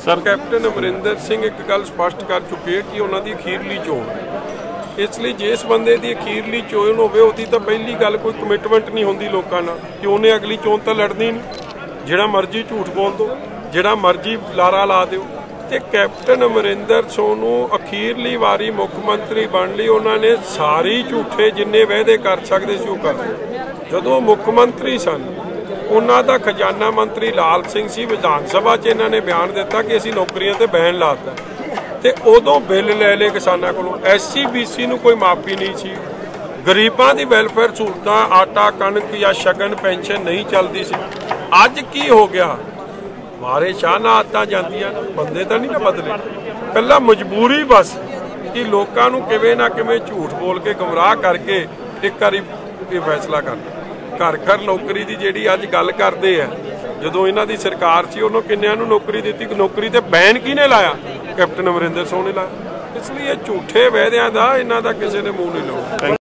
Sir captain Amarinder Singh एक गल स्पष्ट कर चुके हैं कि उन्होंने अखीरली चोण, इसलिए जिस बंदे की अखीरली चोण हो तो पहली गल कोई कमिटमेंट नहीं होंगी लोगों नाल कि उन्हें अगली चोण तो लड़नी नहीं। जिहड़ा मर्जी झूठ बोल दो, जिहड़ा मर्जी लारा ला दो। तो कैप्टन अमरिंदर सिंह नूं अखीरली वारी मुख्यमंत्री बन लई उन्होंने सारी झूठे जिन्ने वायदे कर सकते सी कर लए। जदों मुख्यमंत्री सन उन्हां दा खजाना मंत्री लाल सिंह सी, विधान सभा च इन्हां ने बयान दिता कि असीं नौकरियां ते बैन लाता, ते उदों बिल लै लए किसानां कोलों। SC-BC नूं कोई माफी नहीं सी, गरीबां दी वैलफेयर सहूलतां आटा कणक या शगन पेंशन नहीं चलती सी। अज की हो गया? मारे शाह नाल आदतां जांदियां, बंदे तां नहीं ना बदले, कल्ला मजबूरी बस कि लोकां नूं किवें ना किवें झूठ बोल के गुमराह करके एक वारी फैसला करना। घर घर नौकरी की जिहड़ी अज गल करते हैं, जदों इन्हां दी सरकार सी उन्होंने किन्नियां नूं नौकरी दी? नौकरी ते बैन किहने लाया? कैप्टन अमरिंदर सिंह ने लाया। इसलिए झूठे वायदियां दा इन्हां दा किसी ने मूँह नहीं लाया।